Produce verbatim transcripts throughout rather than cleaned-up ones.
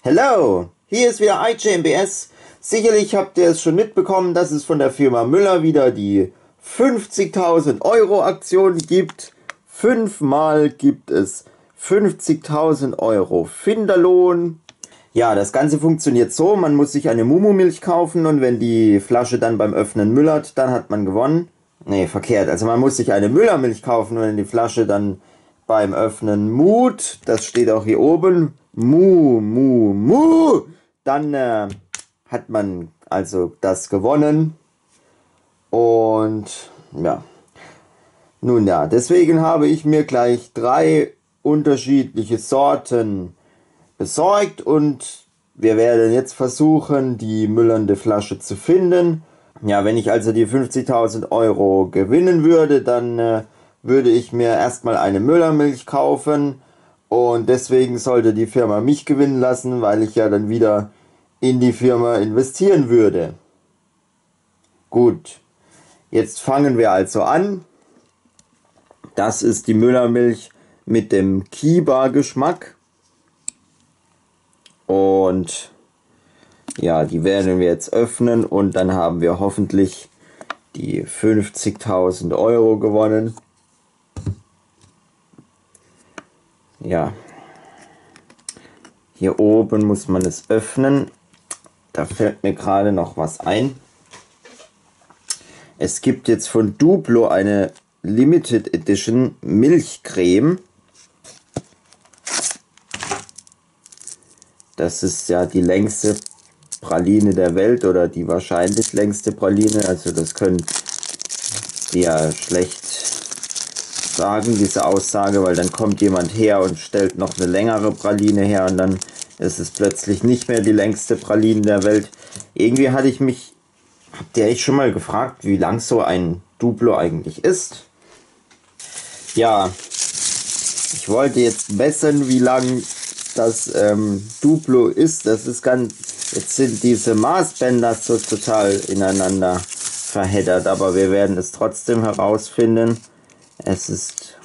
Hello, hier ist wieder I J M B S. Sicherlich habt ihr es schon mitbekommen, dass es von der Firma Müller wieder die fünfzigtausend Euro Aktion gibt. Fünfmal gibt es fünfzigtausend Euro Finderlohn. Ja, das Ganze funktioniert so, man muss sich eine Mumu-Milch kaufen und wenn die Flasche dann beim Öffnen müllert, dann hat man gewonnen. Nee, verkehrt. Also man muss sich eine Müllermilch kaufen und wenn die Flasche dann beim Öffnen mut, das steht auch hier oben, mu, mu, mu, dann äh, hat man also das gewonnen. Und ja, nun ja, deswegen habe ich mir gleich drei unterschiedliche Sorten besorgt und wir werden jetzt versuchen, die müllernde Flasche zu finden. Ja, wenn ich also die fünfzigtausend Euro gewinnen würde, dann äh, würde ich mir erstmal eine Müllermilch kaufen und deswegen sollte die Firma mich gewinnen lassen, weil ich ja dann wieder in die Firma investieren würde. Gut, jetzt fangen wir also an. Das ist die Müllermilch mit dem Kiba-Geschmack. Und ja, die werden wir jetzt öffnen und dann haben wir hoffentlich die fünfzigtausend Euro gewonnen. Ja, hier oben muss man es öffnen. Da fällt mir gerade noch was ein. Es gibt jetzt von Duplo eine Limited Edition Milchcreme. Das ist ja die längste Praline der Welt oder die wahrscheinlich längste Praline. Also das können die ja schlecht sagen, diese Aussage, weil dann kommt jemand her und stellt noch eine längere Praline her und dann ist es plötzlich nicht mehr die längste Praline der Welt. Irgendwie hatte ich mich, habt ihr echt schon mal gefragt, wie lang so ein Duplo eigentlich ist? Ja, ich wollte jetzt messen, wie lang das ähm, Duplo ist. Das ist ganz, jetzt sind diese Maßbänder so total ineinander verheddert, aber wir werden es trotzdem herausfinden. Es ist,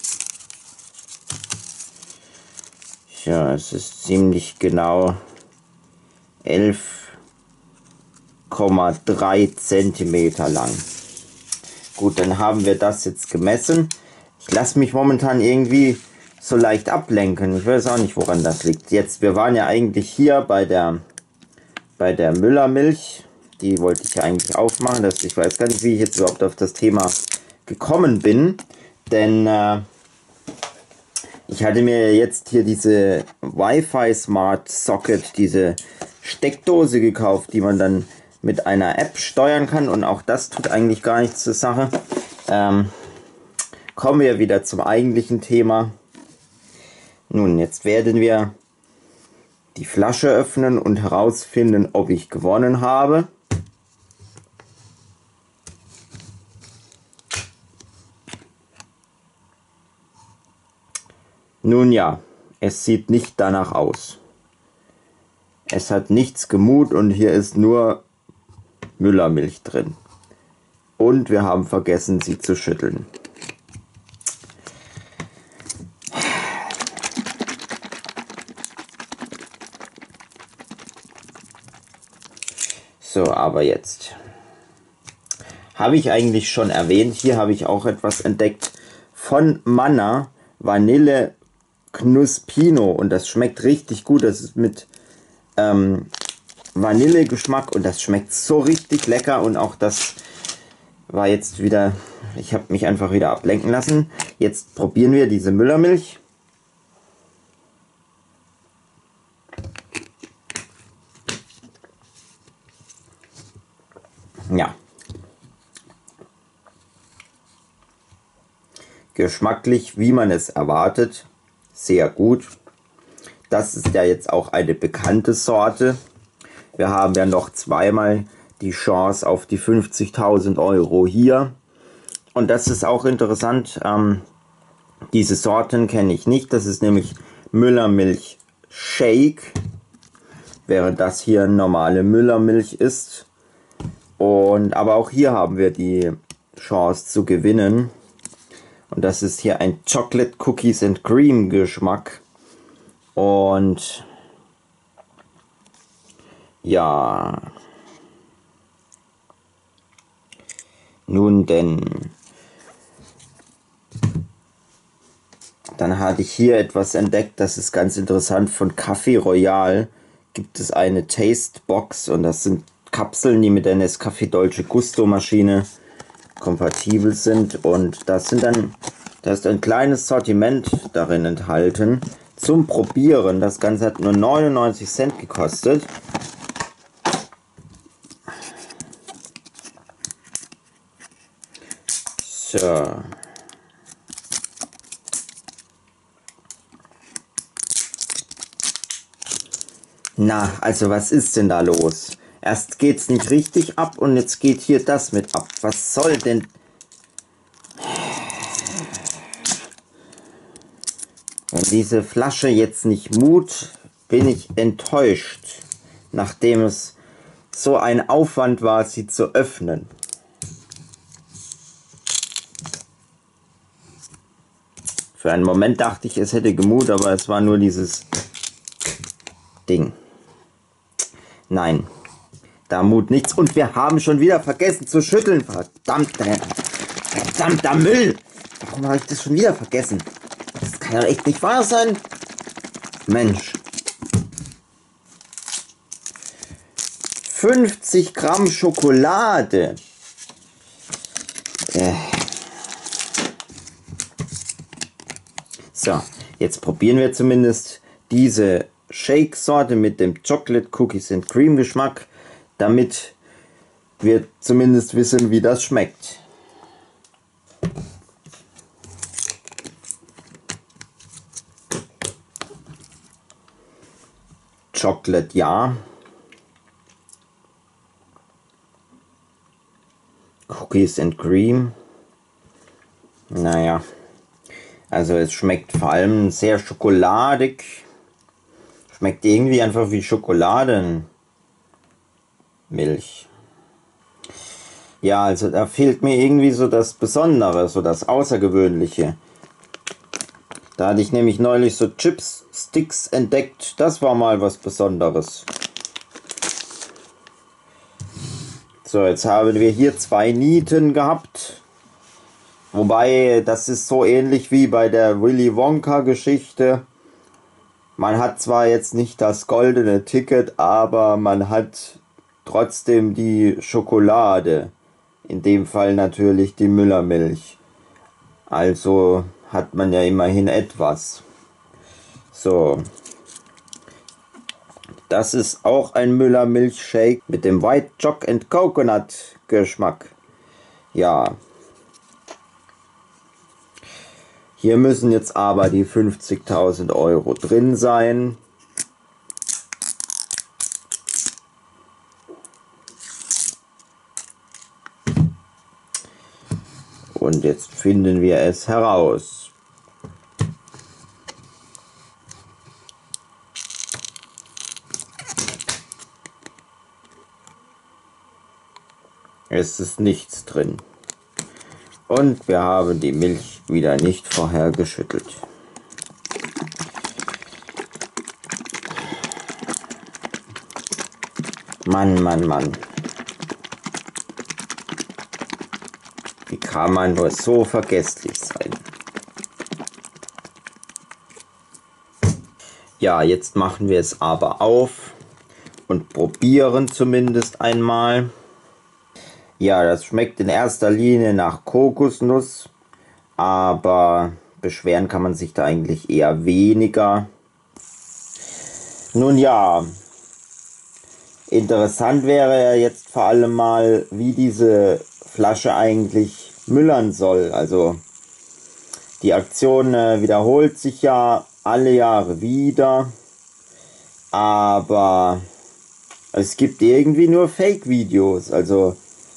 ja, es ist ziemlich genau elf Komma drei Zentimeter lang. Gut, dann haben wir das jetzt gemessen. Ich lasse mich momentan irgendwie so leicht ablenken. Ich weiß auch nicht, woran das liegt. Jetzt, wir waren ja eigentlich hier bei der bei der Müllermilch. Die wollte ich ja eigentlich aufmachen. Das, ich weiß gar nicht, wie ich jetzt überhaupt auf das Thema gekommen bin. Denn äh, ich hatte mir jetzt hier diese Wi-Fi Smart Socket, diese Steckdose gekauft, die man dann mit einer App steuern kann. Und auch das tut eigentlich gar nichts zur Sache. Ähm, kommen wir wieder zum eigentlichen Thema. Nun, jetzt werden wir die Flasche öffnen und herausfinden, ob ich gewonnen habe. Nun ja, es sieht nicht danach aus. Es hat nichts gemut und hier ist nur Müllermilch drin. Und wir haben vergessen, sie zu schütteln. So, aber jetzt habe ich eigentlich schon erwähnt, hier habe ich auch etwas entdeckt von Manna, Vanille Knuspino, und das schmeckt richtig gut. Das ist mit ähm, Vanillegeschmack und das schmeckt so richtig lecker. Und auch das war jetzt wieder, ich habe mich einfach wieder ablenken lassen. Jetzt probieren wir diese Müllermilch. Ja. Geschmacklich, wie man es erwartet, sehr gut. Das ist ja jetzt auch eine bekannte Sorte. Wir haben ja noch zweimal die Chance auf die fünfzigtausend Euro hier. Und das ist auch interessant. Ähm, diese Sorten kenne ich nicht. Das ist nämlich Müllermilch Shake, während das hier normale Müllermilch ist. Und aber auch hier haben wir die Chance zu gewinnen. Und das ist hier ein Chocolate Cookies and Cream Geschmack. Und Ja. Nun denn. Dann hatte ich hier etwas entdeckt, das ist ganz interessant. Von Café Royal gibt es eine Taste Box und das sind Kapseln, die mit der Nescafé Dolce Gusto Maschine kompatibel sind, und das sind dann, da ist ein kleines Sortiment darin enthalten zum Probieren. Das Ganze hat nur neunundneunzig Cent gekostet. So. Na, also was ist denn da los? Erst geht's nicht richtig ab und jetzt geht hier das mit ab. Was soll denn? Wenn diese Flasche jetzt nicht mut, bin ich enttäuscht, nachdem es so ein Aufwand war, sie zu öffnen. Für einen Moment dachte ich, es hätte gemut, aber es war nur dieses Ding. Nein, da mut nichts. Und wir haben schon wieder vergessen zu schütteln. Verdammt, verdammter Müll. Warum habe ich das schon wieder vergessen? Das kann ja echt nicht wahr sein. Mensch. fünfzig Gramm Schokolade. Äh. So, jetzt probieren wir zumindest diese Shake-Sorte mit dem Chocolate Cookies and Cream Geschmack, damit wir zumindest wissen, wie das schmeckt. Chocolate ja. Cookies and Cream. Naja, also es schmeckt vor allem sehr schokoladig. Schmeckt irgendwie einfach wie Schokoladenmilch. Ja, also da fehlt mir irgendwie so das Besondere, so das Außergewöhnliche. Da hatte ich nämlich neulich so Chips-Sticks entdeckt. Das war mal was Besonderes. So, jetzt haben wir hier zwei Nieten gehabt. Wobei, das ist so ähnlich wie bei der Willy Wonka Geschichte. Man hat zwar jetzt nicht das goldene Ticket, aber man hat trotzdem die Schokolade. In dem Fall natürlich die Müllermilch. Also hat man ja immerhin etwas. So. Das ist auch ein Müllermilchshake mit dem White Choc and Coconut Geschmack. Ja. Hier müssen jetzt aber die fünfzigtausend Euro drin sein. Und jetzt finden wir es heraus. Es ist nichts drin. Und wir haben die Milch wieder nicht vorher geschüttelt. Mann, Mann, Mann. Wie kann man nur so vergesslich sein? Ja, jetzt machen wir es aber auf und probieren zumindest einmal. Ja, das schmeckt in erster Linie nach Kokosnuss, aber beschweren kann man sich da eigentlich eher weniger. Nun ja, interessant wäre ja jetzt vor allem mal, wie diese Flasche eigentlich müllern soll. Also die Aktion äh, wiederholt sich ja alle Jahre wieder, aber es gibt irgendwie nur Fake-Videos. Also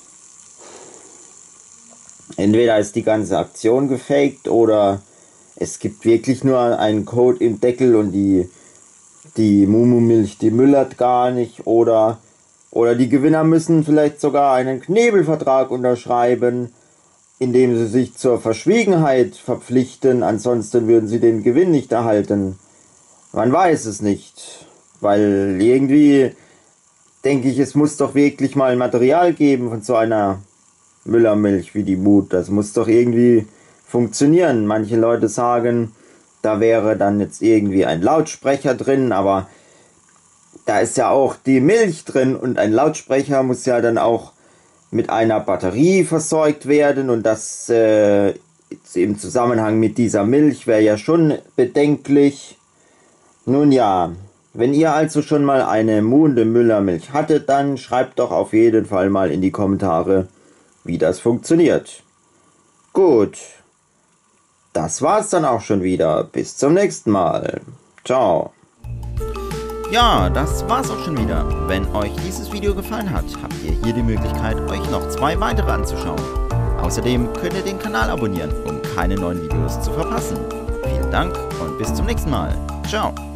entweder ist die ganze Aktion gefaked oder es gibt wirklich nur einen Code im Deckel und die, die Mumu-Milch, die müllert gar nicht. Oder, oder die Gewinner müssen vielleicht sogar einen Knebelvertrag unterschreiben, indem sie sich zur Verschwiegenheit verpflichten. Ansonsten würden sie den Gewinn nicht erhalten. Man weiß es nicht, weil irgendwie denke ich, es muss doch wirklich mal ein Material geben von so einer Müllermilch wie die Mut. Das muss doch irgendwie funktionieren. Manche Leute sagen, da wäre dann jetzt irgendwie ein Lautsprecher drin, aber da ist ja auch die Milch drin und ein Lautsprecher muss ja dann auch mit einer Batterie versorgt werden und das äh, im Zusammenhang mit dieser Milch wäre ja schon bedenklich. Nun ja, wenn ihr also schon mal eine Munde Müllermilch hattet, dann schreibt doch auf jeden Fall mal in die Kommentare, wie das funktioniert. Gut, das war's dann auch schon wieder. Bis zum nächsten Mal. Ciao. Ja, das war's auch schon wieder. Wenn euch dieses Video gefallen hat, habt ihr hier die Möglichkeit, euch noch zwei weitere anzuschauen. Außerdem könnt ihr den Kanal abonnieren, um keine neuen Videos zu verpassen. Vielen Dank und bis zum nächsten Mal. Ciao.